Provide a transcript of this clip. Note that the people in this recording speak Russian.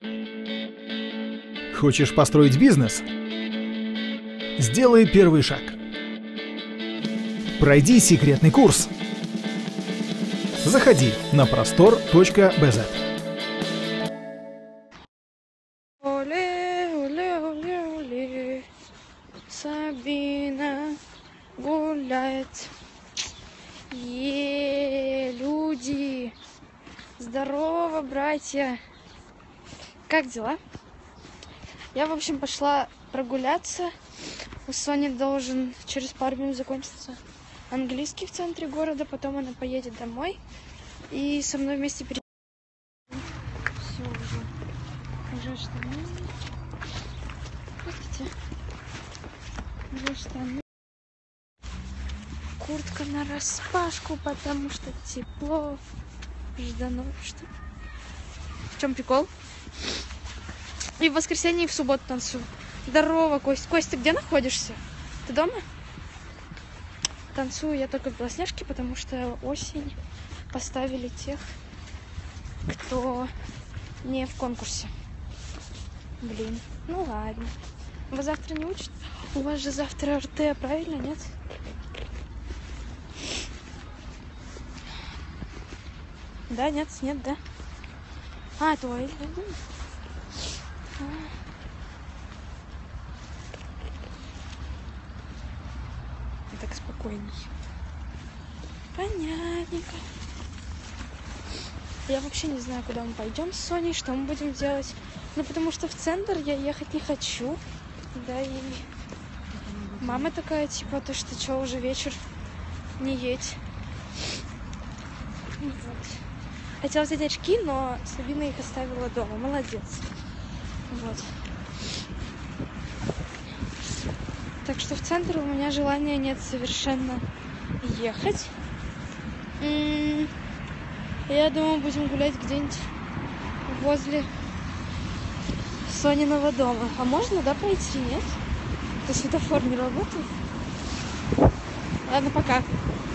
Хочешь построить бизнес? Сделай первый шаг. Пройди секретный курс. Заходи на простор.bz. Оле, оле, оле, оле, Сабина гуляет. Люди, здорово, братья. Как дела? Я, в общем, пошла прогуляться. У Сони должен через пару минут закончиться английский в центре города. Потом она поедет домой. И со мной вместе Все уже штаны. Видите? Уже штаны. Куртка нараспашку, потому что тепло. Ждано. Что? В чем прикол? И в воскресенье, и в субботу танцую. Здорово, Кость. Кость, ты где находишься? Ты дома? Танцую я только в Белоснежке, потому что осень. Поставили тех, кто не в конкурсе. Блин, ну ладно. Вы завтра не учите? У вас же завтра РТ, правильно, нет? Да, нет, нет, да. Твой. Так спокойней. Понятненько. Я вообще не знаю, куда мы пойдем с Соней, что мы будем делать. Ну, потому что в центр я ехать не хочу. Да, и мама такая, типа, ты что, уже вечер, не едь. Вот. Хотела взять очки, но Сабина их оставила дома. Молодец. Вот. Так что в центр у меня желания нет совершенно ехать. Я думаю, будем гулять где-нибудь возле Сониного дома. А можно, да, пройти, нет? То светофор не работает? Ладно, пока.